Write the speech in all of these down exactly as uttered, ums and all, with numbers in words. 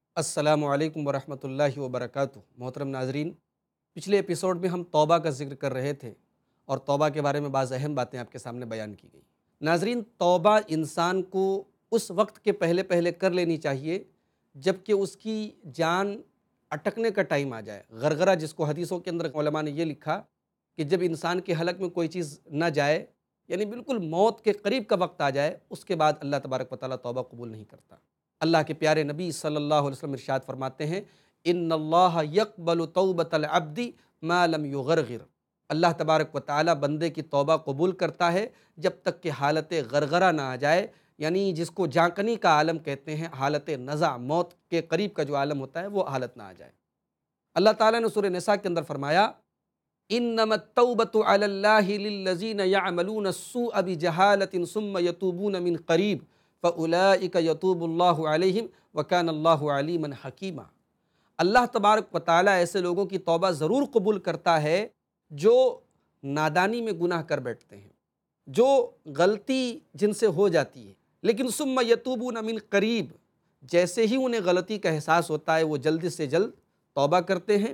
السلام علیکم ورحمۃ اللہ وبرکاتہ۔ محترم ناظرین، پچھلے ایپیسوڈ میں ہم توبہ کا ذکر کر رہے تھے اور توبہ کے بارے میں بعض اہم باتیں آپ کے سامنے بیان کی گئی۔ ناظرین، توبہ انسان کو اس وقت کے پہلے پہلے کر لینی چاہیے جب کہ اس کی جان اٹکنے کا ٹائم آ جائے، غرغرہ جس کو حدیثوں کے اندر علماء نے یہ لکھا کہ جب انسان کے حلق میں کوئی چیز نہ جائے، یعنی بالکل موت کے قریب کا وقت آ جائے، اس کے بعد اللہ تبارک و تعالیٰ توبہ قبول نہیں کرتا۔ اللہ کے پیارے نبی صلی اللہ علیہ وسلم ارشاد فرماتے ہیں، ان اللہ یقبل توبۃ العبد ما لم یغرغر۔ اللہ تبارک و تعالیٰ بندے کی توبہ قبول کرتا ہے جب تک کہ حالت غرغرہ نہ آ جائے، یعنی جس کو جانکنی کا عالم کہتے ہیں، حالت نزع، موت کے قریب کا جو عالم ہوتا ہے وہ حالت نہ آ جائے۔ اللہ تعالیٰ نے سورہ نساء کے اندر فرمایا، انما التوبۃ علی اللہ للذین یعملون السوء بجہالۃ ثم یتوبون من قریب فاولئک یتوب اللہ علیہم وکان اللہ علیما حکیما۔ اللہ تبارک و تعالیٰ ایسے لوگوں کی توبہ ضرور قبول کرتا ہے جو نادانی میں گناہ کر بیٹھتے ہیں، جو غلطی جن سے ہو جاتی ہے، لیکن ثم یتوبون من قریب، جیسے ہی انہیں غلطی کا احساس ہوتا ہے وہ جلد سے جلد توبہ کرتے ہیں۔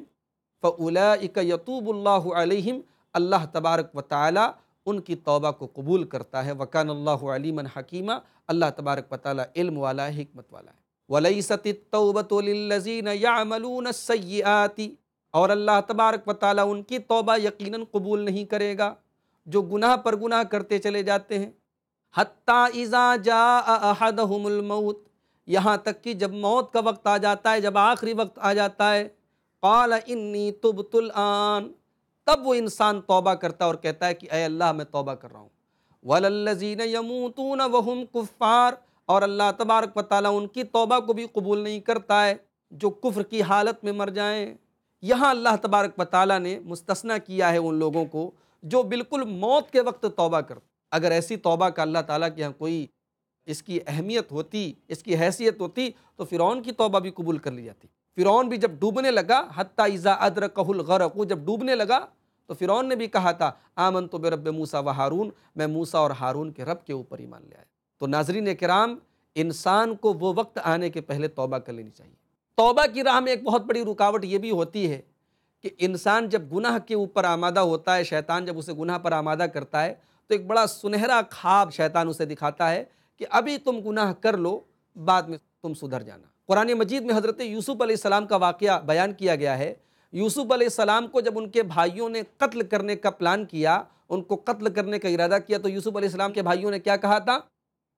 فاولئک یتوب اللہ علیہم، اللہ تبارک و تعالیٰ ان کی توبہ کو قبول کرتا ہے۔ وکان اللہ علیما حکیما، اللہ تبارک و تعالیٰ علم والا ہے، حکمت والا ہے۔ ولیست التوبۃ للذین یعملون السیئات، اور اللہ تبارک و تعالیٰ ان کی توبہ یقیناً قبول نہیں کرے گا جو گناہ پر گناہ کرتے چلے جاتے ہیں۔ حتی اذا جاء احدہم الموت، یہاں تک کہ جب موت کا وقت آ جاتا ہے، جب آخری وقت آ جاتا ہے، قال انی تبت الآن، تب وہ انسان توبہ کرتا اور کہتا ہے کہ اے اللہ میں توبہ کر رہا ہوں۔ وَلَلَّذِينَ يَمُوتُونَ وَهُمْ كُفَّارٌ، اور اللہ تبارک و تعالیٰ ان کی توبہ کو بھی قبول نہیں کرتا ہے جو کفر کی حالت میں مر جائیں۔ یہاں اللہ تبارک و تعالیٰ نے مستثنیٰ کیا ہے ان لوگوں کو جو بالکل موت کے وقت توبہ کرتے۔ اگر ایسی توبہ کا اللہ تعالیٰ کے یہاں کوئی اس کی اہمیت ہوتی، اس کی حیثیت ہوتی، تو فرعون کی توبہ بھی قبول کر لی جاتی۔ فرعون بھی جب ڈوبنے لگا، حتی اذا ادرکہ الغرق، جب ڈوبنے لگا تو فرعون نے بھی کہا تھا آمنت برب موسیٰ و ہارون، میں موسیٰ اور ہارون کے رب کے اوپر ایمان لے آیا۔ تو ناظرین کرام، انسان کو وہ وقت آنے کے پہلے توبہ کر لینی چاہیے۔ توبہ کی راہ میں ایک بہت بڑی رکاوٹ یہ بھی ہوتی ہے کہ انسان جب گناہ کے اوپر آمادہ ہوتا ہے، شیطان جب اسے گناہ پر آمادہ کرتا ہے تو ایک بڑا سنہرا خواب شیطان اسے دکھاتا ہے کہ ابھی تم گناہ کر لو، بعد میں تم سدھر جانا۔ قرآن مجید میں حضرت یوسف علیہ السلام کا واقعہ بیان کیا گیا ہے۔ یوسف علیہ السلام کو جب ان کے بھائیوں نے قتل کرنے کا پلان کیا، ان کو قتل کرنے کا ارادہ کیا، تو یوسف علیہ السلام کے بھائیوں نے کیا کہا تھا؟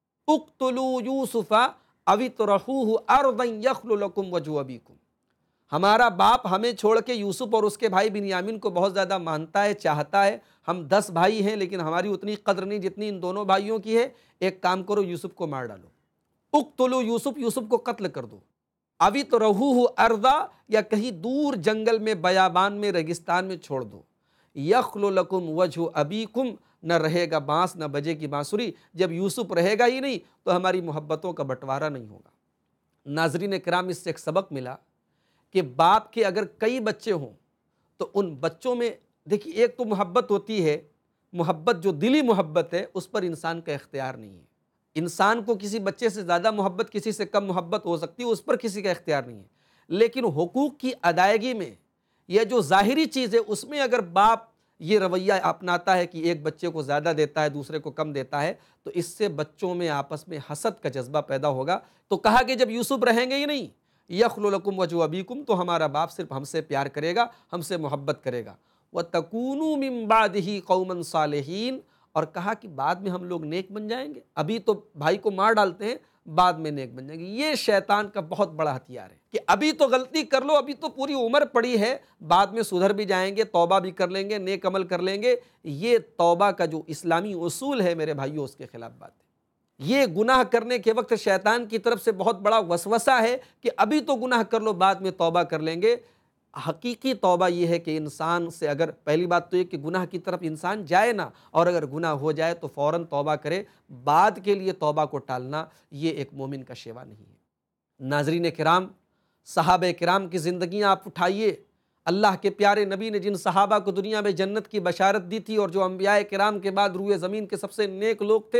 اقتلوا یوسف او اطرحوہ ارضا یخل لکم وجہ ابیکم، ہمارا باپ ہمیں چھوڑ کے یوسف اور اس کے بھائی بنیامین کو بہت زیادہ مانتا ہے، چاہتا ہے۔ ہم دس بھائی ہیں لیکن ہماری اتنی قدر نہیں جتنی ان دونوں بھائیوں کی ہے، ایک کام کرو، یوسف کو مار ڈالو، اقتلوا یوسف، یوسف کو قتل کر دو، اوی تو رہوہ ارضا، یا کہیں دور جنگل میں، بیابان میں، ریگستان میں چھوڑ دو، یخل لکم وجہ ابیکم، نہ رہے گا بانس نہ بجے کی بانسری، جب یوسف رہے گا ہی نہیں تو ہماری محبتوں کا بٹوارہ نہیں ہوگا۔ ناظرین کرام، اس سے ایک سبق ملا کہ باپ کے اگر کئی بچے ہوں تو ان بچوں میں دیکھیے ایک تو محبت ہوتی ہے، محبت جو دلی محبت ہے اس پر انسان کا اختیار نہیں ہے۔ انسان کو کسی بچے سے زیادہ محبت، کسی سے کم محبت ہو سکتی ہے، اس پر کسی کا اختیار نہیں ہے، لیکن حقوق کی ادائیگی میں یہ جو ظاہری چیز ہے اس میں اگر باپ یہ رویہ اپناتا ہے کہ ایک بچے کو زیادہ دیتا ہے دوسرے کو کم دیتا ہے تو اس سے بچوں میں آپس میں حسد کا جذبہ پیدا ہوگا۔ تو کہا کہ جب یوسف رہیں گے ہی نہیں، یخل لکم وجہ ابیکم، تو ہمارا باپ صرف ہم سے پیار کرے گا، ہم سے محبت کرے گا۔ وَتَكُونُوا مِن بَعْدِهِ قَوْمًا صَالِحِينَ، اور کہا کہ بعد میں ہم لوگ نیک بن جائیں گے، ابھی تو بھائی کو مار ڈالتے ہیں، بعد میں نیک بن جائیں گے۔ یہ شیطان کا بہت بڑا ہتھیار ہے کہ ابھی تو غلطی کر لو، ابھی تو پوری عمر پڑی ہے، بعد میں سدھر بھی جائیں گے، توبہ بھی کر لیں گے، نیک عمل کر لیں گے۔ یہ توبہ کا جو اسلامی اصول ہے میرے بھائیوں، اس کے خلاف بات ہے۔ یہ گناہ کرنے کے وقت شیطان کی طرف سے بہت بڑا وسوسہ ہے کہ ابھی تو گناہ کر لو، بعد میں توبہ کر لیں گے۔ حقیقی توبہ یہ ہے کہ انسان سے اگر پہلی بات تو یہ کہ گناہ کی طرف انسان جائے نہ، اور اگر گناہ ہو جائے تو فوراً توبہ کرے، بعد کے لیے توبہ کو ٹالنا یہ ایک مومن کا شیوا نہیں ہے۔ ناظرین کرام، صحابہ کرام کی زندگیاں آپ اٹھائیے، اللہ کے پیارے نبی نے جن صحابہ کو دنیا میں جنت کی بشارت دی تھی اور جو انبیاء کرام کے بعد روئے زمین کے سب سے نیک لوگ تھے،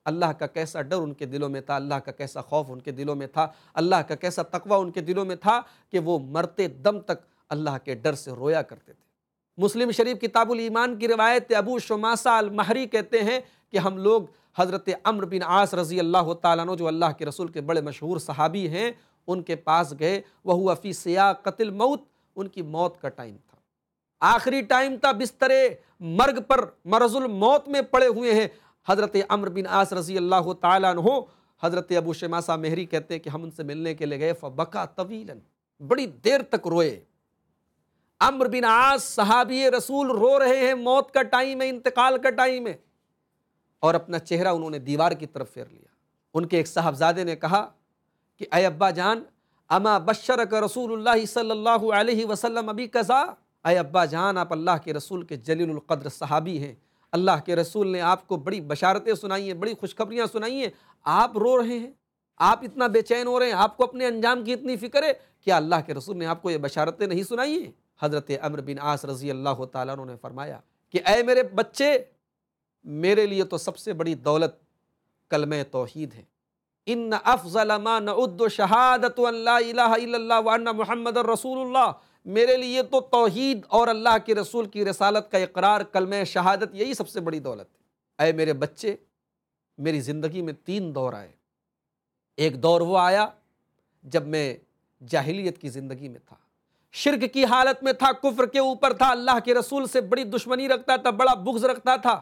اللہ کا کیسا ڈر ان کے دلوں میں تھا، اللہ کا کیسا خوف ان کے دلوں میں تھا، اللہ کا کیسا تقوی ان کے دلوں میں تھا کہ وہ مرتے دم تک اللہ کے ڈر سے رویا کرتے تھے۔ مسلم شریف کتاب الایمان کی روایت ابو شماسہ المہری کہتے ہیں کہ ہم لوگ حضرت عمرو بن عاص رضی اللہ تعالیٰ عنہ جو اللہ کے رسول کے بڑے مشہور صحابی ہیں ان کے پاس گئے، وہو فی سیاقۃ الموت، ان کی موت کا ٹائم تھا، آخری ٹائم تھا، بستر مرگ پر مرض الموت میں پڑے ہوئے ہیں۔ حضرت عمرو بن عاص رضی اللہ تعالیٰ عنہ، حضرت ابو شماسہ مہری کہتے ہیں کہ ہم ان سے ملنے کے لیے گئے، فبکا طویلا، بڑی دیر تک روئے۔ عمرو بن عاص صحابی رسول رو رہے ہیں، موت کا ٹائم ہے، انتقال کا ٹائم ہے، اور اپنا چہرہ انہوں نے دیوار کی طرف پھیر لیا۔ ان کے ایک صاحبزادے نے کہا کہ اے ابا جان، اما بشرک رسول اللہ صلی اللہ علیہ وسلم ابی قضا، اے ابا جان آپ اللہ کے رسول کے جلیل القدر صحابی ہیں، اللہ کے رسول نے آپ کو بڑی بشارتیں سنائی ہیں، بڑی خوشخبریاں سنائی ہیں، آپ رو رہے ہیں، آپ اتنا بے چین ہو رہے ہیں، آپ کو اپنے انجام کی اتنی فکر ہے، کیا اللہ کے رسول نے آپ کو یہ بشارتیں نہیں سنائی ہیں؟ حضرت عمرو بن عاص رضی اللہ تعالیٰ عنہ نے فرمایا کہ اے میرے بچے، میرے لیے تو سب سے بڑی دولت کلمہ توحید ہے۔ ان افضل ما نعد شہادت ان لا الہ الا اللہ وان محمد رسول اللہ، میرے لیے تو توحید اور اللہ کے رسول کی رسالت کا اقرار، کلمہ شہادت، یہی سب سے بڑی دولت ہے۔ اے میرے بچے، میری زندگی میں تین دور آئے۔ ایک دور وہ آیا جب میں جاہلیت کی زندگی میں تھا، شرک کی حالت میں تھا، کفر کے اوپر تھا، اللہ کے رسول سے بڑی دشمنی رکھتا تھا، بڑا بغض رکھتا تھا،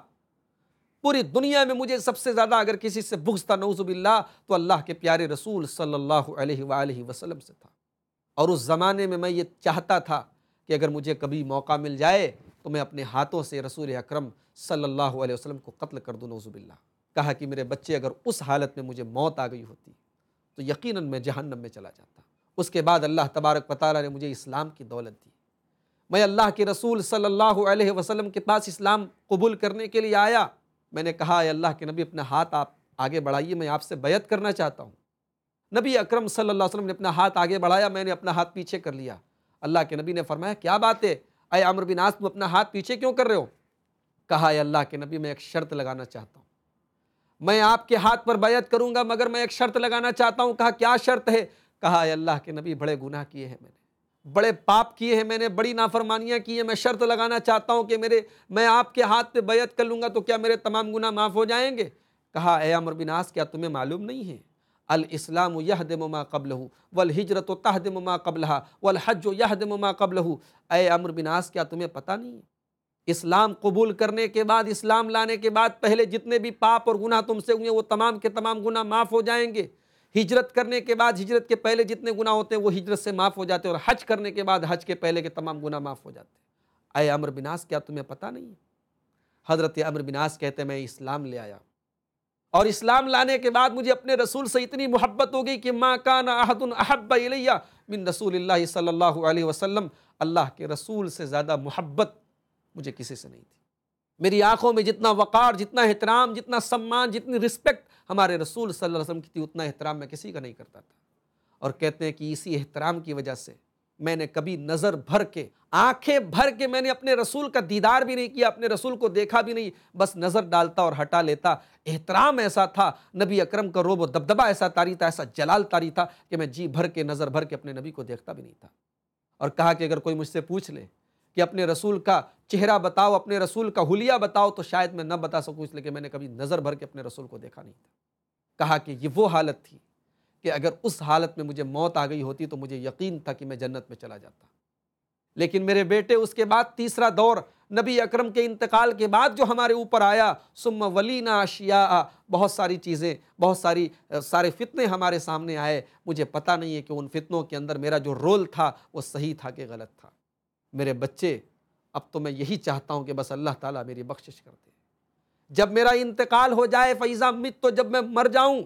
پوری دنیا میں مجھے سب سے زیادہ اگر کسی سے بغض تھا نعوذ باللہ تو اللہ کے پیارے رسول صلی اللہ علیہ وآلہ وسلم سے تھا۔ اور اس زمانے میں میں یہ چاہتا تھا کہ اگر مجھے کبھی موقع مل جائے تو میں اپنے ہاتھوں سے رسول اکرم صلی اللہ علیہ وسلم کو قتل کر دوں نعوذ باللہ۔ کہا کہ میرے بچے، اگر اس حالت میں مجھے موت آ گئی ہوتی تو یقیناً میں جہنم میں چلا جاتا۔ اس کے بعد اللہ تبارک و تعالیٰ نے مجھے اسلام کی دولت دی، میں اللہ کے رسول صلی اللہ علیہ وسلم کے پاس اسلام قبول کرنے کے لیے آیا۔ میں نے کہا اے اللہ کے نبی، اپنا ہاتھ آپ آگے بڑھائیے، میں آپ سے بیعت کرنا چاہتا ہوں۔ نبی اکرم صلی اللہ علیہ وسلم نے اپنا ہاتھ آگے بڑھایا، میں نے اپنا ہاتھ پیچھے کر لیا۔ اللہ کے نبی نے فرمایا کیا بات ہے اے عمرو بن عاص، تم اپنا ہاتھ پیچھے کیوں کر رہے ہو؟ کہا اے اللہ کے نبی، میں ایک شرط لگانا چاہتا ہوں، میں آپ کے ہاتھ پر بیعت کروں گا مگر میں ایک شرط لگانا چاہتا ہوں۔ کہا کیا شرط ہے؟ کہا اے اللہ کے نبی، بڑے گناہ کیے ہیں میں نے، بڑے پاپ کیے ہیں میں نے، بڑی نافرمانیاں کی ہیں، میں شرط لگانا چاہتا ہوں کہ میرے میں آپ کے ہاتھ پہ بیعت کر لوں گا تو کیا میرے تمام گناہ معاف ہو جائیں گے؟ کہا اے عمرو بن عاص، کیا تمہیں معلوم نہیں ہے الاسلام یہدم ما قبلہ والہجرۃ تہدم ما قبلہا والحج یہدم ما قبلہ؟ اے عمرو بن عاص، کیا تمہیں پتہ نہیں ہے اسلام قبول کرنے کے بعد، اسلام لانے کے بعد پہلے جتنے بھی پاپ اور گناہ تم سے ہوئے وہ تمام کے تمام گناہ معاف ہو جائیں گے، ہجرت کرنے کے بعد ہجرت کے پہلے جتنے گناہ ہوتے ہیں وہ ہجرت سے معاف ہو جاتے ہیں، اور حج کرنے کے بعد حج کے پہلے کے تمام گناہ معاف ہو جاتے ہیں۔ اے عمرو بن عاص، کیا تمہیں پتہ نہیں ہے؟ حضرت عمرو بن عاص کہتے ہیں میں اسلام لے آیا، اور اسلام لانے کے بعد مجھے اپنے رسول سے اتنی محبت ہو گئی کہ ما کان احد احب الی من رسول اللہ صلی اللہ علیہ وسلم، اللہ کے رسول سے زیادہ محبت مجھے کسی سے نہیں تھی۔ میری آنکھوں میں جتنا وقار، جتنا احترام، جتنا سمان، جتنی رسپیکٹ ہمارے رسول صلی اللہ علیہ وسلم کی تھی، اتنا احترام میں کسی کا نہیں کرتا تھا۔ اور کہتے ہیں کہ اسی احترام کی وجہ سے میں نے کبھی نظر بھر کے، آنکھیں بھر کے میں نے اپنے رسول کا دیدار بھی نہیں کیا، اپنے رسول کو دیکھا بھی نہیں، بس نظر ڈالتا اور ہٹا لیتا۔ احترام ایسا تھا، نبی اکرم کا روب و دبدبہ ایسا طاری تھا، ایسا جلال طاری تھا کہ میں جی بھر کے، نظر بھر کے اپنے نبی کو دیکھتا بھی نہیں تھا۔ اور کہا کہ اگر کوئی مجھ سے پوچھ لے کہ اپنے رسول کا چہرہ بتاؤ، اپنے رسول کا حلیہ بتاؤ، تو شاید میں نہ بتا سکوں، اس لیے کہ میں نے کبھی نظر بھر کے اپنے رسول کو دیکھا نہیں تھا۔ کہا کہ یہ وہ حالت تھی کہ اگر اس حالت میں مجھے موت آ گئی ہوتی تو مجھے یقین تھا کہ میں جنت میں چلا جاتا۔ لیکن میرے بیٹے، اس کے بعد تیسرا دور نبی اکرم کے انتقال کے بعد جو ہمارے اوپر آیا، ثم ولینا اشیاء، بہت ساری چیزیں، بہت ساری سارے فتنے ہمارے سامنے آئے۔ مجھے پتہ نہیں ہے کہ ان فتنوں کے اندر میرا جو رول تھا وہ صحیح تھا کہ غلط تھا۔ میرے بچے، اب تو میں یہی چاہتا ہوں کہ بس اللہ تعالیٰ میری بخشش کر دے، جب میرا انتقال ہو جائے، فَإِذَا مِتُّ، تو جب میں مر جاؤں،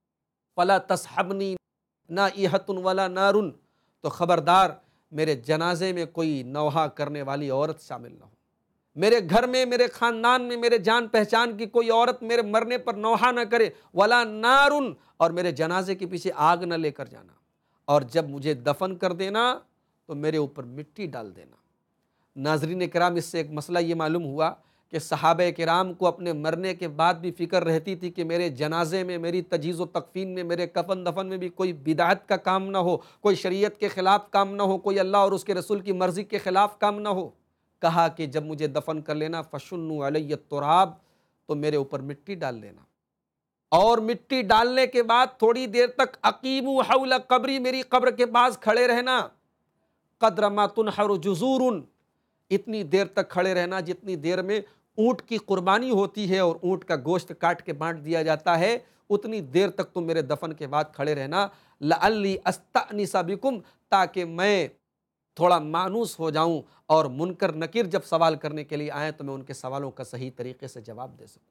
فَلَا تَصْحَبْنِي نَائِحَةٌ وَلَا نَارٌ، تو خبردار میرے جنازے میں کوئی نوحہ کرنے والی عورت شامل نہ ہو، میرے گھر میں، میرے خاندان میں، میرے جان پہچان کی کوئی عورت میرے مرنے پر نوحہ نہ کرے، وَلَا نَارٌ، اور میرے جنازے کے پیچھے آگ نہ لے کر جانا، اور جب مجھے دفن کر دینا تو میرے اوپر مٹی ڈال دینا۔ ناظرین کرام، اس سے ایک مسئلہ یہ معلوم ہوا کہ صحابہ کرام کو اپنے مرنے کے بعد بھی فکر رہتی تھی کہ میرے جنازے میں، میری تجہیز و تکفین میں، میرے کفن دفن میں بھی کوئی بدعت کا کام نہ ہو، کوئی شریعت کے خلاف کام نہ ہو، کوئی اللہ اور اس کے رسول کی مرضی کے خلاف کام نہ ہو۔ کہا کہ جب مجھے دفن کر لینا فشنوا علی التراب، تو میرے اوپر مٹی ڈال لینا، اور مٹی ڈالنے کے بعد تھوڑی دیر تک اقیموا حول قبری، میری قبر کے پاس کھڑے رہنا، قدر ما تنحر جزور، اتنی دیر تک کھڑے رہنا جتنی دیر میں اونٹ کی قربانی ہوتی ہے اور اونٹ کا گوشت کاٹ کے بانٹ دیا جاتا ہے، اتنی دیر تک تم میرے دفن کے بعد کھڑے رہنا، لعلی استأنس بکم، تاکہ میں تھوڑا مانوس ہو جاؤں اور منکر نکیر جب سوال کرنے کے لیے آئیں تو میں ان کے سوالوں کا صحیح طریقے سے جواب دے سکوں۔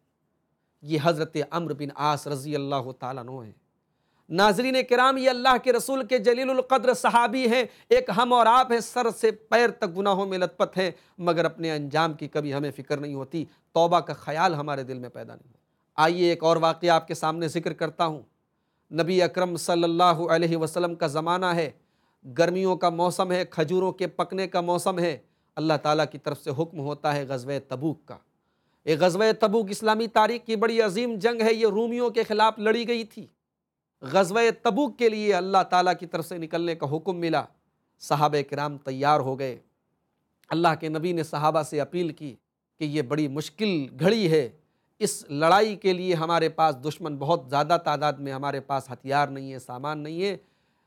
یہ حضرت عمرو بن عاص رضی اللہ تعالیٰ عنہ ہیں۔ ناظرین کرام، یہ اللہ کے رسول کے جلیل القدر صحابی ہیں، ایک ہم اور آپ ہیں، سر سے پیر تک گناہوں میں لت پت ہیں، مگر اپنے انجام کی کبھی ہمیں فکر نہیں ہوتی، توبہ کا خیال ہمارے دل میں پیدا نہیں ہوتا۔ آئیے ایک اور واقعہ آپ کے سامنے ذکر کرتا ہوں۔ نبی اکرم صلی اللہ علیہ وسلم کا زمانہ ہے، گرمیوں کا موسم ہے، کھجوروں کے پکنے کا موسم ہے، اللہ تعالیٰ کی طرف سے حکم ہوتا ہے غزوہ تبوک کا۔ یہ غزوہ تبوک اسلامی تاریخ کی بڑی عظیم جنگ ہے، یہ رومیوں کے خلاف لڑی گئی تھی۔ غزوہ تبوک کے لیے اللہ تعالیٰ کی طرف سے نکلنے کا حکم ملا، صحابہ کرام تیار ہو گئے۔ اللہ کے نبی نے صحابہ سے اپیل کی کہ یہ بڑی مشکل گھڑی ہے، اس لڑائی کے لیے ہمارے پاس دشمن بہت زیادہ تعداد میں، ہمارے پاس ہتھیار نہیں ہے، سامان نہیں ہے۔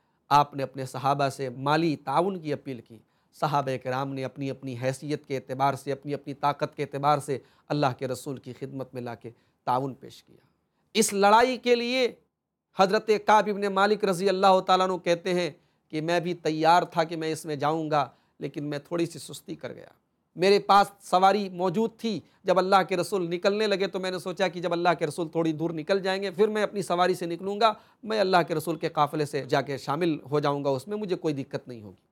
آپ نے اپنے صحابہ سے مالی تعاون کی اپیل کی۔ صحابہ کرام نے اپنی اپنی حیثیت کے اعتبار سے، اپنی اپنی طاقت کے اعتبار سے اللہ کے رسول کی خدمت میں لا کے تعاون پیش کیا۔ اس لڑائی کے لیے حضرت کعب بن مالک رضی اللہ تعالیٰ عنہ کہتے ہیں کہ میں بھی تیار تھا کہ میں اس میں جاؤں گا، لیکن میں تھوڑی سی سستی کر گیا۔ میرے پاس سواری موجود تھی، جب اللہ کے رسول نکلنے لگے تو میں نے سوچا کہ جب اللہ کے رسول تھوڑی دور نکل جائیں گے پھر میں اپنی سواری سے نکلوں گا، میں اللہ کے رسول کے قافلے سے جا کے شامل ہو جاؤں گا، اس میں مجھے کوئی دقت نہیں ہوگی۔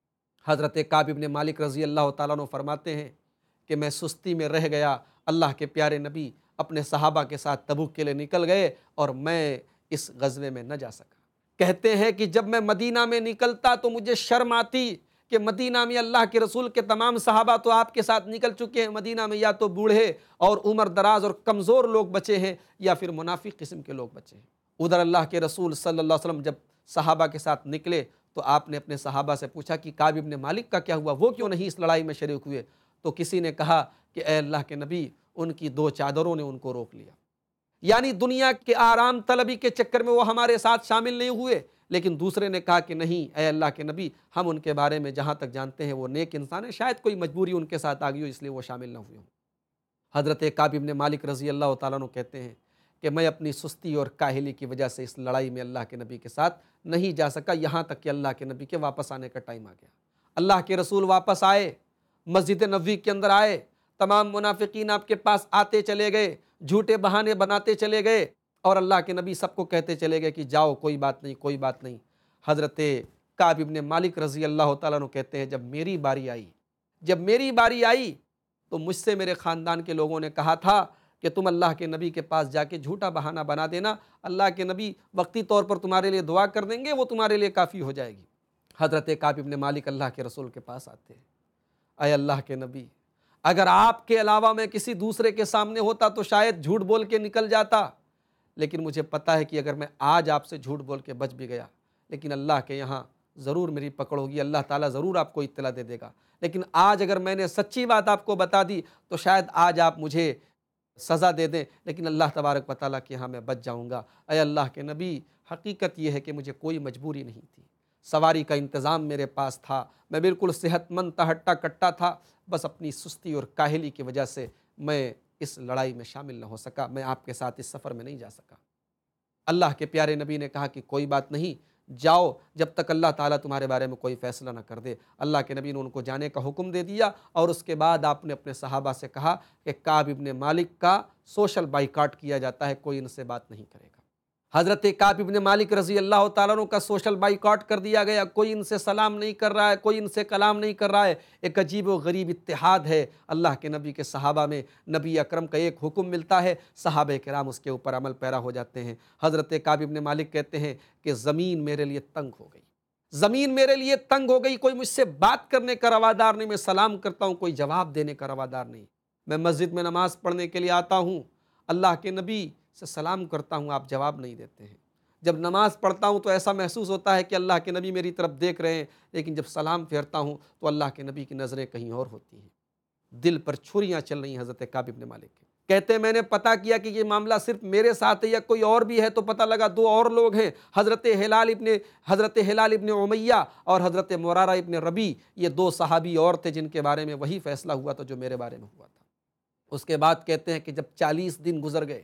حضرت کعب بن مالک رضی اللہ تعالیٰ عنہ فرماتے ہیں کہ میں سستی میں رہ گیا، اللہ کے پیارے نبی اپنے صحابہ کے ساتھ تبوک کے لیے نکل گئے اور میں اس غزوے میں نہ جا سکا۔ کہتے ہیں کہ جب میں مدینہ میں نکلتا تو مجھے شرم آتی کہ مدینہ میں اللہ کے رسول کے تمام صحابہ تو آپ کے ساتھ نکل چکے ہیں، مدینہ میں یا تو بوڑھے اور عمر دراز اور کمزور لوگ بچے ہیں یا پھر منافق قسم کے لوگ بچے ہیں۔ ادھر اللہ کے رسول صلی اللہ علیہ وسلم جب صحابہ کے ساتھ نکلے تو آپ نے اپنے صحابہ سے پوچھا کہ کعب بن مالک کا کیا ہوا، وہ کیوں نہیں اس لڑائی میں شریک ہوئے؟ تو کسی نے کہا کہ اے اللہ کے نبی، ان کی دو چادروں نے ان کو روک لیا، یعنی دنیا کے آرام طلبی کے چکر میں وہ ہمارے ساتھ شامل نہیں ہوئے۔ لیکن دوسرے نے کہا کہ نہیں اے اللہ کے نبی، ہم ان کے بارے میں جہاں تک جانتے ہیں وہ نیک انسان ہیں، شاید کوئی مجبوری ان کے ساتھ آ گئی ہو اس لیے وہ شامل نہ ہوئے ہوں۔ حضرت کعب بن مالک رضی اللہ تعالیٰ عنہ کہتے ہیں کہ میں اپنی سستی اور کاہلی کی وجہ سے اس لڑائی میں اللہ کے نبی کے ساتھ نہیں جا سکا، یہاں تک کہ اللہ کے نبی کے واپس آنے کا ٹائم آ گیا۔ اللہ کے رسول واپس آئے، مسجد نبوی کے اندر آئے، تمام منافقین آپ کے پاس آتے چلے گئے، جھوٹے بہانے بناتے چلے گئے، اور اللہ کے نبی سب کو کہتے چلے گئے کہ جاؤ، کوئی بات نہیں، کوئی بات نہیں۔ حضرت کعب بن مالک رضی اللہ تعالیٰ عنہ کہتے ہیں جب میری باری آئی جب میری باری آئی تو مجھ سے میرے خاندان کے لوگوں نے کہا تھا کہ تم اللہ کے نبی کے پاس جا کے جھوٹا بہانہ بنا دینا، اللہ کے نبی وقتی طور پر تمہارے لیے دعا کر دیں گے، وہ تمہارے لیے کافی ہو جائے گی۔ حضرت کعب بن مالک اللہ کے رسول کے پاس آتے ہیں، اے اللہ کے نبی، اگر آپ کے علاوہ میں کسی دوسرے کے سامنے ہوتا تو شاید جھوٹ بول کے نکل جاتا، لیکن مجھے پتا ہے کہ اگر میں آج آپ سے جھوٹ بول کے بچ بھی گیا لیکن اللہ کے یہاں ضرور میری پکڑ ہوگی، اللہ تعالیٰ ضرور آپ کو اطلاع دے دے گا، لیکن آج اگر میں نے سچی بات آپ کو بتا دی تو شاید آج آپ مجھے سزا دے دیں، لیکن اللہ تبارک و تعالیٰ کے یہاں میں بچ جاؤں گا۔ اے اللہ کے نبی، حقیقت یہ ہے کہ مجھے کوئی مجبوری نہیں تھی، سواری کا انتظام میرے پاس تھا، میں بالکل صحت مند تھا، ہٹا کٹا تھا، بس اپنی سستی اور کاہلی کی وجہ سے میں اس لڑائی میں شامل نہ ہو سکا، میں آپ کے ساتھ اس سفر میں نہیں جا سکا۔ اللہ کے پیارے نبی نے کہا کہ کوئی بات نہیں، جاؤ جب تک اللہ تعالیٰ تمہارے بارے میں کوئی فیصلہ نہ کر دے۔ اللہ کے نبی نے ان کو جانے کا حکم دے دیا، اور اس کے بعد آپ نے اپنے صحابہ سے کہا کہ کعب بن مالک کا سوشل بائیکاٹ کیا جاتا ہے، کوئی ان سے بات نہیں کرے گا۔ حضرت کعب بن مالک رضی اللہ تعالیٰ عنہ کا سوشل بائیکاٹ کر دیا گیا، کوئی ان سے سلام نہیں کر رہا ہے، کوئی ان سے کلام نہیں کر رہا ہے۔ ایک عجیب و غریب اتحاد ہے اللہ کے نبی کے صحابہ میں، نبی اکرم کا ایک حکم ملتا ہے، صحابہ کرام اس کے اوپر عمل پیرا ہو جاتے ہیں۔ حضرت کعب بن مالک کہتے ہیں کہ زمین میرے لیے تنگ ہو گئی، زمین میرے لیے تنگ ہو گئی، کوئی مجھ سے بات کرنے کا روادار نہیں، میں سلام کرتا ہوں کوئی جواب دینے کا روادار نہیں۔ میں مسجد میں نماز پڑھنے کے لیے آتا ہوں، اللہ کے نبی سے سلام کرتا ہوں، آپ جواب نہیں دیتے ہیں۔ جب نماز پڑھتا ہوں تو ایسا محسوس ہوتا ہے کہ اللہ کے نبی میری طرف دیکھ رہے ہیں، لیکن جب سلام پھیرتا ہوں تو اللہ کے نبی کی نظریں کہیں اور ہوتی ہیں۔ دل پر چھریاں چل رہی ہیں حضرت کعب بن مالک کے۔ کہتے ہیں میں نے پتہ کیا کہ یہ معاملہ صرف میرے ساتھ ہے یا کوئی اور بھی ہے، تو پتہ لگا دو اور لوگ ہیں، حضرت ہلال ابن حضرت ہلال ابن امیہ اور حضرت مرارہ ابن ربیع، یہ دو صحابی اور تھے جن کے بارے میں وہی فیصلہ ہوا تھا جو میرے بارے میں ہوا تھا۔ اس کے بعد کہتے ہیں کہ جب چالیس دن گزر گئے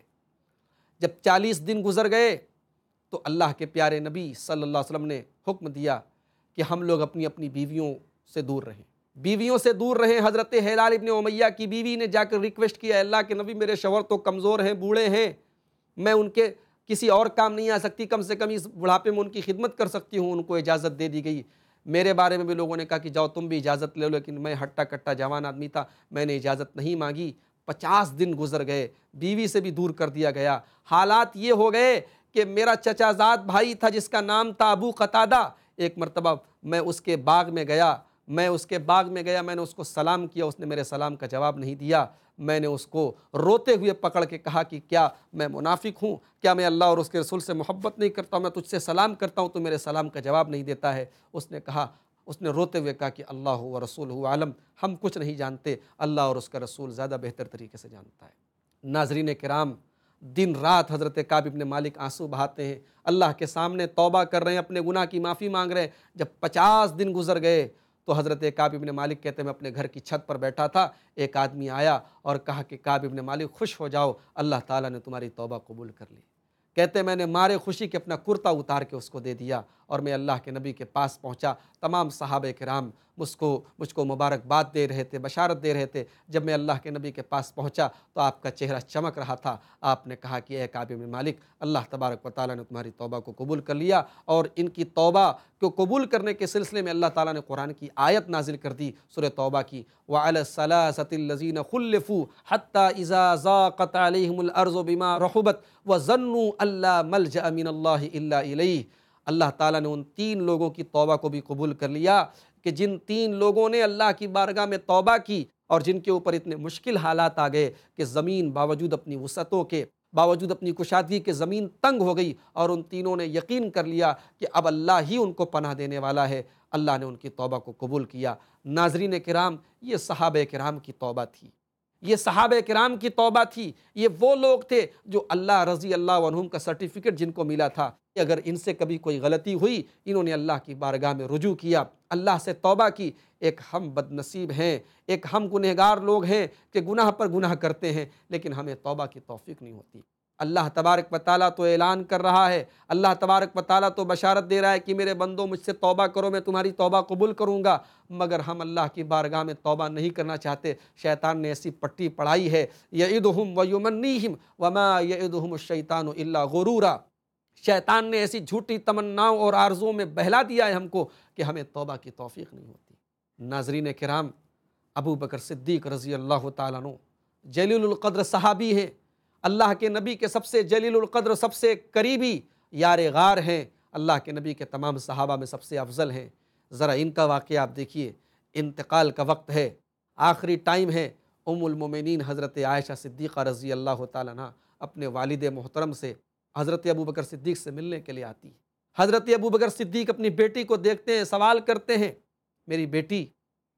جب چالیس دن گزر گئے تو اللہ کے پیارے نبی صلی اللہ علیہ وسلم نے حکم دیا کہ ہم لوگ اپنی اپنی بیویوں سے دور رہیں بیویوں سے دور رہیں حضرت ہلال ابن امیہ کی بیوی نے جا کر ریکویسٹ کیا، اللہ کے نبی میرے شوہر تو کمزور ہیں، بوڑھے ہیں، میں ان کے کسی اور کام نہیں آ سکتی، کم سے کم اس بڑھاپے میں ان کی خدمت کر سکتی ہوں۔ ان کو اجازت دے دی گئی۔ میرے بارے میں بھی لوگوں نے کہا کہ جاؤ تم بھی اجازت لے لو، لیکن میں ہٹا کٹا جوان آدمی تھا، میں نے اجازت نہیں مانگی۔ پچاس دن گزر گئے، بیوی سے بھی دور کر دیا گیا۔ حالات یہ ہو گئے کہ میرا چچا زاد بھائی تھا جس کا نام تھا ابو قتادہ، ایک مرتبہ میں اس کے باغ میں گیا میں اس کے باغ میں گیا میں نے اس کو سلام کیا، اس نے میرے سلام کا جواب نہیں دیا۔ میں نے اس کو روتے ہوئے پکڑ کے کہا کہ کیا میں منافق ہوں؟ کیا میں اللہ اور اس کے رسول سے محبت نہیں کرتا ہوں؟ میں تجھ سے سلام کرتا ہوں تو میرے سلام کا جواب نہیں دیتا ہے۔ اس نے کہا اس نے روتے ہوئے کہا کہ اللہ و رسولہ عالم، ہم کچھ نہیں جانتے، اللہ اور اس کا رسول زیادہ بہتر طریقے سے جانتا ہے۔ ناظرین کرام، دن رات حضرت کعب بن مالک آنسو بہاتے ہیں، اللہ کے سامنے توبہ کر رہے ہیں، اپنے گناہ کی معافی مانگ رہے ہیں۔ جب پچاس دن گزر گئے تو حضرت کعب بن مالک کہتے ہیں میں اپنے گھر کی چھت پر بیٹھا تھا، ایک آدمی آیا اور کہا کہ کعب بن مالک خوش ہو جاؤ، اللہ تعالیٰ نے تمہاری توبہ قبول کر لی۔ کہتے ہیں میں نے مارے خوشی کے اپنا کرتا اتار کے اس کو دے دیا اور میں اللہ کے نبی کے پاس پہنچا۔ تمام صحابہ کرام مجھ کو مجھ کو مبارکباد دے رہے تھے، بشارت دے رہے تھے۔ جب میں اللہ کے نبی کے پاس پہنچا تو آپ کا چہرہ چمک رہا تھا۔ آپ نے کہا کہ اے کعب بن مالک، اللہ تبارک و تعالیٰ نے تمہاری توبہ کو قبول کر لیا، اور ان کی توبہ کو قبول کرنے کے سلسلے میں اللہ تعالیٰ نے قرآن کی آیت نازل کر دی، سورہ توبہ کی، وَعَلَى الثَّلَاثَةِ الَّذِينَ خُلِّفُوا حَتَّى إِذَا ضَاقَتْ عَلَيْهِمُ الْأَرْضُ بِمَا رَحُبَتْ وَظَنُّوا أَن لَّا مَلْجَأَ مِنَ اللَّهِ إِلَّا إِلَيْهِ۔ اللہ تعالیٰ نے ان تین لوگوں کی توبہ کو بھی قبول کر لیا کہ جن تین لوگوں نے اللہ کی بارگاہ میں توبہ کی اور جن کے اوپر اتنے مشکل حالات آ گئے کہ زمین باوجود اپنی وسعتوں کے، باوجود اپنی کشادگی کے زمین تنگ ہو گئی، اور ان تینوں نے یقین کر لیا کہ اب اللہ ہی ان کو پناہ دینے والا ہے۔ اللہ نے ان کی توبہ کو قبول کیا۔ ناظرین کرام، یہ صحابہ کرام کی توبہ تھی، یہ صحابہ کرام کی توبہ تھی۔ یہ وہ لوگ تھے جو اللہ رضی اللہ عنہم کا سرٹیفکیٹ جن کو ملا تھا کہ اگر ان سے کبھی کوئی غلطی ہوئی، انہوں نے اللہ کی بارگاہ میں رجوع کیا، اللہ سے توبہ کی۔ ایک ہم بد نصیب ہیں، ایک ہم گنہگار لوگ ہیں کہ گناہ پر گناہ کرتے ہیں لیکن ہمیں توبہ کی توفیق نہیں ہوتی۔ اللہ تبارک و تعالیٰ تو اعلان کر رہا ہے، اللہ تبارک و تعالیٰ تو بشارت دے رہا ہے کہ میرے بندوں مجھ سے توبہ کرو، میں تمہاری توبہ قبول کروں گا، مگر ہم اللہ کی بارگاہ میں توبہ نہیں کرنا چاہتے۔ شیطان نے ایسی پٹی پڑھائی ہے، یعدہم ویمنیہم وما یعدہم الشیطان الا غرورا، شیطان نے ایسی جھوٹی تمناؤں اور آرزوؤں میں بہلا دیا ہے ہم کو کہ ہمیں توبہ کی توفیق نہیں ہوتی۔ ناظرین کرام، ابو بکر صدیق رضی اللہ تعالیٰ عنہ جلیل القدر صحابی ہیں، اللہ کے نبی کے سب سے جلیل القدر، سب سے قریبی یار غار ہیں، اللہ کے نبی کے تمام صحابہ میں سب سے افضل ہیں۔ ذرا ان کا واقعہ آپ دیکھیے، انتقال کا وقت ہے، آخری ٹائم ہے۔ ام المومنین حضرت عائشہ صدیقہ رضی اللہ تعالیٰ عنہ اپنے والد محترم سے حضرت ابو بکر صدیق سے ملنے کے لیے آتی۔ حضرت ابو بکر صدیق اپنی بیٹی کو دیکھتے ہیں، سوال کرتے ہیں، میری بیٹی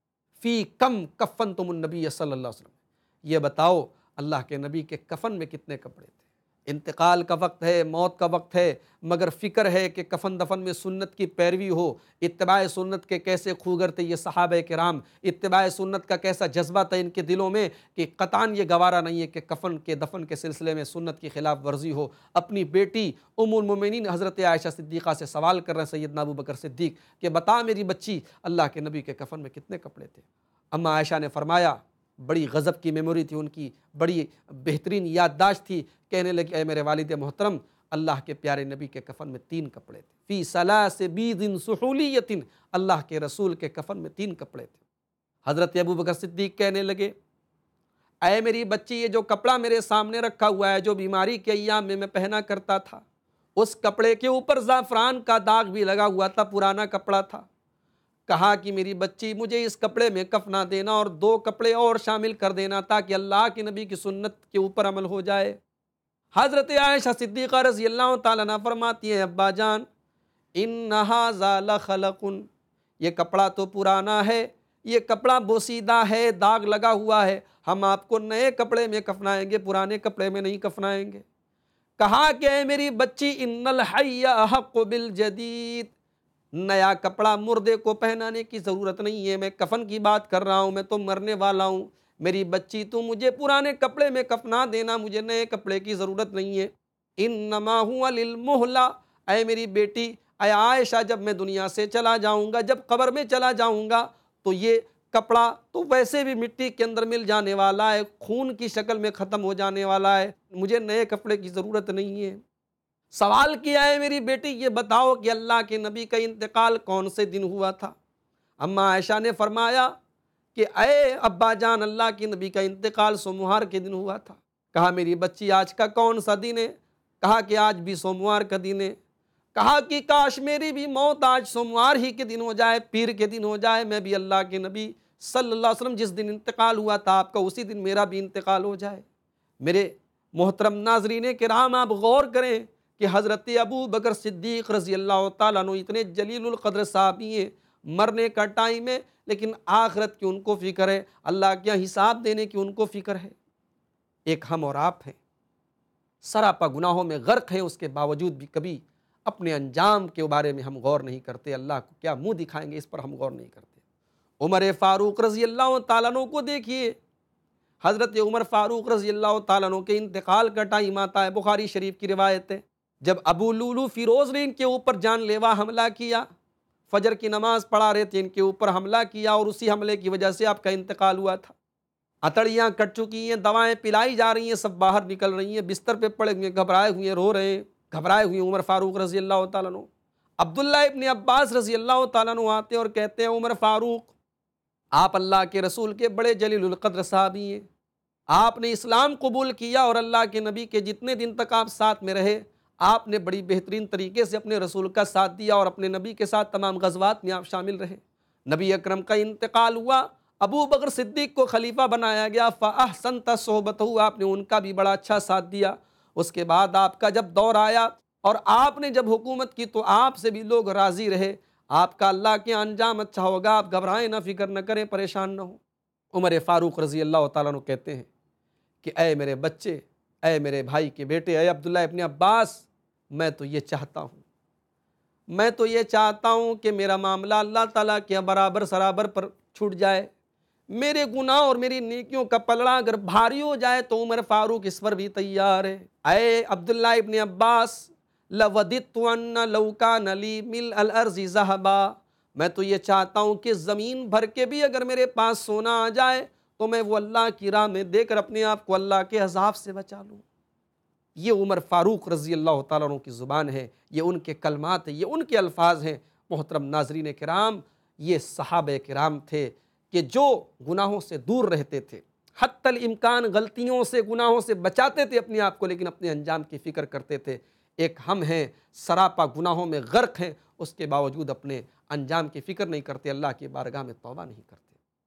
فی کم کفنتم النبی صلی اللہ علیہ وسلم، یہ بتاؤ اللہ کے نبی کے کفن میں کتنے کپڑے تھے؟ انتقال کا وقت ہے، موت کا وقت ہے، مگر فکر ہے کہ کفن دفن میں سنت کی پیروی ہو۔ اتباع سنت کے کیسے خوگر تھے یہ صحابہ کرام، اتباع سنت کا کیسا جذبہ تھا ان کے دلوں میں کہ قطعاً یہ گوارا نہیں ہے کہ کفن کے دفن کے سلسلے میں سنت کی خلاف ورزی ہو۔ اپنی بیٹی ام المومنین حضرت عائشہ صدیقہ سے سوال کر رہے ہیں سیدنا ابو بکر صدیق کہ بتا میری بچی، اللہ کے نبی کے کفن میں کتنے کپڑے تھے؟ اما عائشہ نے فرمایا، بڑی غضب کی میموری تھی ان کی، بڑی بہترین یادداشت تھی، کہنے لگی اے میرے والد محترم، اللہ کے پیارے نبی کے کفن میں تین کپڑے تھے، فی ثلاث بیض سحولیۃ، اللہ کے رسول کے کفن میں تین کپڑے تھے۔ حضرت ابو بکر صدیق کہنے لگے، اے میری بچی، یہ جو کپڑا میرے سامنے رکھا ہوا ہے جو بیماری کے ایام میں میں پہنا کرتا تھا، اس کپڑے کے اوپر زعفران کا داغ بھی لگا ہوا تھا، پرانا کپڑا تھا، کہا کہ میری بچی مجھے اس کپڑے میں کفنا دینا اور دو کپڑے اور شامل کر دینا تاکہ اللہ کے نبی کی سنت کے اوپر عمل ہو جائے۔ حضرت عائشہ صدیقہ رضی اللہ تعالیٰ عنہ فرماتی ہیں ابا جان ان ھذا لخلق، یہ کپڑا تو پرانا ہے، یہ کپڑا بوسیدہ ہے، داغ لگا ہوا ہے، ہم آپ کو نئے کپڑے میں کفنائیں گے، پرانے کپڑے میں نہیں کفنائیں گے۔ کہا کہ اے میری بچی ان الحی احق بالجدید، نیا کپڑا مردے کو پہنانے کی ضرورت نہیں ہے، میں کفن کی بات کر رہا ہوں، میں تو مرنے والا ہوں، میری بچی تو مجھے پرانے کپڑے میں کفنا دینا، مجھے نئے کپڑے کی ضرورت نہیں ہے۔ انما ہوا للمہلہ، اے میری بیٹی، اے عائشہ، جب میں دنیا سے چلا جاؤں گا، جب قبر میں چلا جاؤں گا تو یہ کپڑا تو ویسے بھی مٹی کے اندر مل جانے والا ہے، خون کی شکل میں ختم ہو جانے والا ہے، مجھے نئے کپڑے کی ضرورت نہیں ہے۔ سوال کیا ہے میری بیٹی یہ بتاؤ کہ اللہ کے نبی کا انتقال کون سے دن ہوا تھا؟ اماں عائشہ نے فرمایا کہ اے ابا جان، اللہ کے نبی کا انتقال سوموار کے دن ہوا تھا۔ کہا میری بچی آج کا کون سا دن ہے؟ کہا کہ آج بھی سوموار کا دن ہے۔ کہا کہ کاش میری بھی موت آج سوموار ہی کے دن ہو جائے، پیر کے دن ہو جائے، میں بھی اللہ کے نبی صلی اللہ علیہ وسلم جس دن انتقال ہوا تھا آپ کا اسی دن میرا بھی انتقال ہو جائے۔ میرے محترم ناظرین کرام، آپ غور کریں کہ حضرت ابو بکر صدیق رضی اللہ تعالیٰ عنہ اتنے جلیل القدر صحابی ہیں، مرنے کا ٹائم ہے لیکن آخرت کی ان کو فکر ہے، اللہ کیا حساب دینے کی ان کو فکر ہے۔ ایک ہم اور آپ ہیں، سراپا گناہوں میں غرق ہیں، اس کے باوجود بھی کبھی اپنے انجام کے بارے میں ہم غور نہیں کرتے، اللہ کو کیا منہ دکھائیں گے اس پر ہم غور نہیں کرتے۔ عمر فاروق رضی اللہ تعالیٰ عنہ کو دیکھیے، حضرت عمر فاروق رضی اللہ تعالیٰ عنہ کے انتقال کا ٹائم آتا ہے، بخاری شریف کی روایت ہے، جب ابو لولو فیروز نے ان کے اوپر جان لیوا حملہ کیا، فجر کی نماز پڑھا رہے تھے، ان کے اوپر حملہ کیا اور اسی حملے کی وجہ سے آپ کا انتقال ہوا تھا۔ اتڑیاں کٹ چکی ہیں، دوائیں پلائی جا رہی ہیں، سب باہر نکل رہی ہیں، بستر پہ پڑے ہوئے گھبرائے ہوئے رو رہے ہیں، گھبرائے ہوئے عمر فاروق رضی اللہ تعالیٰ عنہ۔ عبداللہ ابن عباس رضی اللہ تعالیٰ عنہ آتے اور کہتے ہیں عمر فاروق، آپ اللہ کے رسول کے بڑے جلیل القدر صحابی ہیں، آپ نے اسلام قبول کیا اور اللہ کے نبی کے جتنے دن تک آپ ساتھ میں رہے آپ نے بڑی بہترین طریقے سے اپنے رسول کا ساتھ دیا اور اپنے نبی کے ساتھ تمام غزوات میں آپ شامل رہے۔ نبی اکرم کا انتقال ہوا، ابو بکر صدیق کو خلیفہ بنایا گیا، فَأَحْسَنْتَ صُحْبَتَهُ، آپ نے ان کا بھی بڑا اچھا ساتھ دیا۔ اس کے بعد آپ کا جب دور آیا اور آپ نے جب حکومت کی تو آپ سے بھی لوگ راضی رہے، آپ کا اللہ کے انجام اچھا ہوگا، آپ گھبرائیں نہ، فکر نہ کریں، پریشان نہ ہوں۔ عمر فاروق رضی اللہ تعالیٰ عنہ کہتے ہیں کہ اے میرے بچے، اے میرے بھائی کے بیٹے، اے عبداللہ ابن عباس، میں تو یہ چاہتا ہوں میں تو یہ چاہتا ہوں کہ میرا معاملہ اللہ تعالیٰ کے برابر سرابر پر چھوٹ جائے، میرے گناہ اور میری نیکیوں کا پلڑا اگر بھاری ہو جائے تو عمر فاروق اس پر بھی تیار ہے۔ اے عبداللہ ابن عباس، لَوَدِدْتُ أَنَّ لَوْ كَانَ لِي مِلْءَ الْأَرْضِ ذَهَبًا، میں تو یہ چاہتا ہوں کہ زمین بھر کے بھی اگر میرے پاس سونا آ جائے تو میں وہ اللہ کی راہ میں دے کر اپنے آپ کو اللہ کے عذاب سے بچا لوں۔ یہ عمر فاروق رضی اللہ تعالیٰ عنہ کی زبان ہے، یہ ان کے کلمات ہیں، یہ ان کے الفاظ ہیں۔ محترم ناظرین کرام، یہ صحابہ کرام تھے کہ جو گناہوں سے دور رہتے تھے، حتی الامکان غلطیوں سے، گناہوں سے بچاتے تھے اپنے آپ کو، لیکن اپنے انجام کی فکر کرتے تھے۔ ایک ہم ہیں سراپا گناہوں میں غرق ہیں، اس کے باوجود اپنے انجام کی فکر نہیں کرتے، اللہ کی بارگاہ میں توبہ نہیں کرتے۔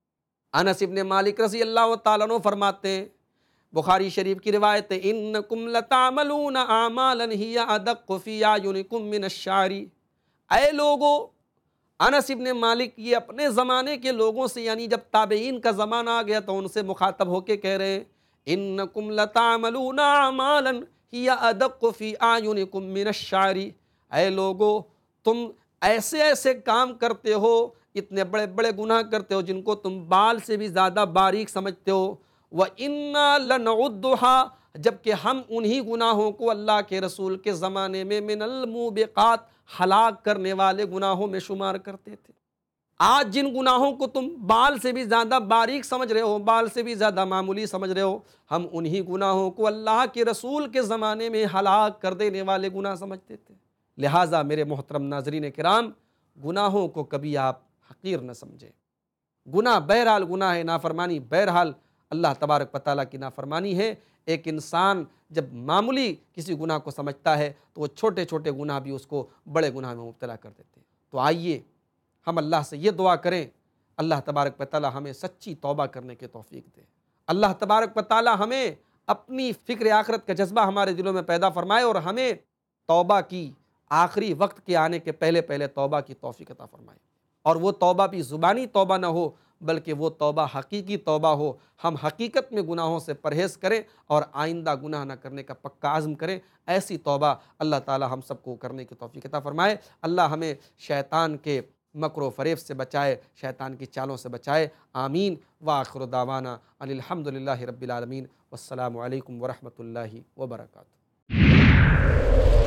انس ابن مالک رضی اللہ تعالیٰ عنہ فرماتے ہیں، بخاری شریف کی روایت ہے، انکم لتعملون اعمالا ہی ادق فی اعینکم من الشعر، اے لوگو، انس ابن مالک یہ اپنے زمانے کے لوگوں سے، یعنی جب تابعین کا زمانہ آ گیا تو ان سے مخاطب ہو کے کہہ رہے ہیں، انکم لتعملون اعمالا ہی ادق فی اعینکم من الشعر، اے لوگو، تم ایسے ایسے کام کرتے ہو، اتنے بڑے بڑے گناہ کرتے ہو جن کو تم بال سے بھی زیادہ باریک سمجھتے ہو، وَإِنَّا لَنَعُدُّهَا، جبکہ ہم انہی گناہوں کو اللہ کے رسول کے زمانے میں من الموبقات، ہلاک کرنے والے گناہوں میں شمار کرتے تھے۔ آج جن گناہوں کو تم بال سے بھی زیادہ باریک سمجھ رہے ہو، بال سے بھی زیادہ معمولی سمجھ رہے ہو، ہم انہی گناہوں کو اللہ کے رسول کے زمانے میں ہلاک کر دینے والے گناہ سمجھتے تھے۔ لہٰذا میرے محترم ناظرین کرام، گناہوں کو کبھی آپ حقیر نہ سمجھیں۔ گناہ بہرحال گناہ ہے، نافرمانی بہرحال اللہ تبارک و تعالیٰ کی نافرمانی ہے۔ ایک انسان جب معمولی کسی گناہ کو سمجھتا ہے تو وہ چھوٹے چھوٹے گناہ بھی اس کو بڑے گناہ میں مبتلا کر دیتے ہیں۔ تو آئیے ہم اللہ سے یہ دعا کریں، اللہ تبارک و تعالی ہمیں سچی توبہ کرنے کی توفیق دے، اللہ تبارک و تعالی ہمیں اپنی فکر آخرت کا جذبہ ہمارے دلوں میں پیدا فرمائے اور ہمیں توبہ کی آخری وقت کے آنے کے پہلے پہلے توبہ کی توفیق عطا فرمائے، اور وہ توبہ بھی زبانی توبہ نہ ہو بلکہ وہ توبہ حقیقی توبہ ہو، ہم حقیقت میں گناہوں سے پرہیز کریں اور آئندہ گناہ نہ کرنے کا پکا عزم کریں۔ ایسی توبہ اللہ تعالی ہم سب کو کرنے کی توفیق عطا فرمائے۔ اللہ ہمیں شیطان کے مکر و فریب سے بچائے، شیطان کی چالوں سے بچائے، آمین۔ وآخر دعوانا ان الحمد للہ رب العالمین، والسلام علیکم ورحمۃ اللہ وبرکاتہ۔